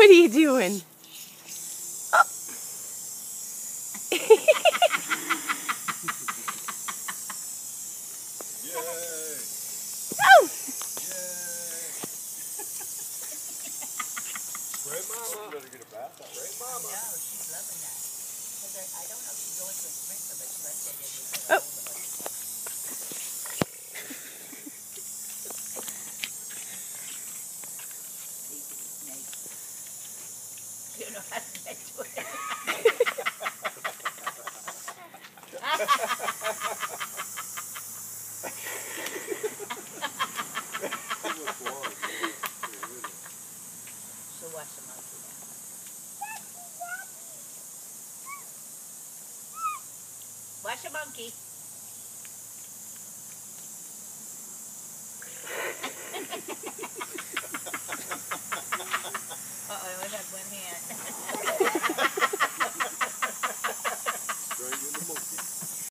What are you doing? Oh. Oh. Right, Mama. You better get a bath out, right, Mama? No, she's loving that. I don't know if she's going to a sprinkler, but she must have it. Oh. You know how to get to it. She'll watch the monkey now. Watch the monkey. Uh-oh, I only have one hand.